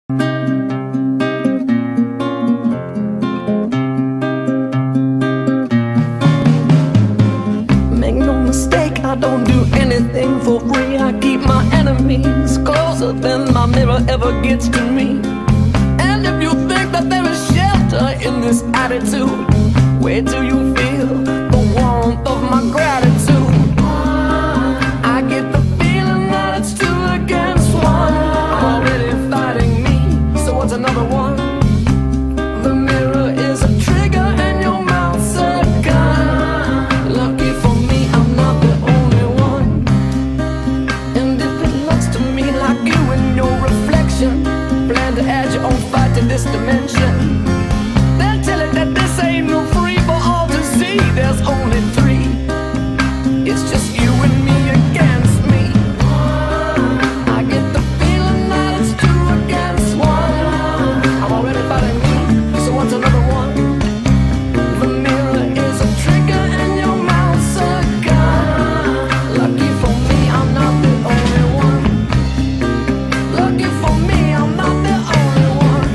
Make no mistake, I don't do anything for free. I keep my enemies closer than my mirror ever gets to me. And if you think that there is shelter in this attitude, where do you feel the warmth of my gratitude? I get the feeling that it's 2 against 1. I'm already fighting me, so what's another one? The mirror is a trigger and your mouth's a gun. Lucky for me, I'm not the only one. And if it looks to me like you and your reflection plan to add your own fight to this dimension, then tell it that this ain't no free for all to see. There's only 3. It's just you and me against me. I get the feeling that it's 2 against 1. I'm already fighting me, so what's another one? The mirror is a trigger and your mouth's a gun. Lucky for me, I'm not the only one. Lucky for me, I'm not the only one.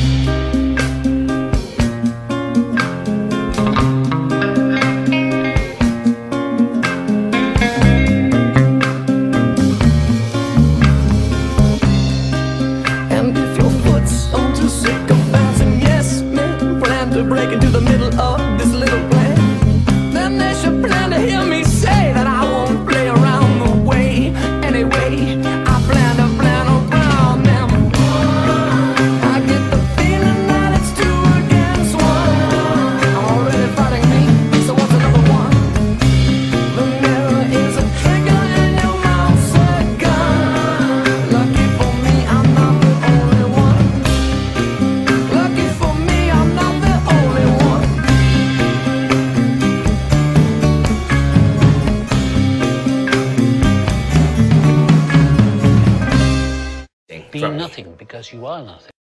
And if your foot's on too sick of bouncing, yes, men plan to break into the middle of this little plan, then they should plan to hear me say that I won't play around the way. Anyway, I plan around them. I get the feeling that it's 2 against 1. I'm already fighting me, so what's another one? The mirror is a trigger and your mouth's a gun. Lucky for me, I'm not the only one. Lucky for me, I'm not the only one. Be nothing because you are nothing.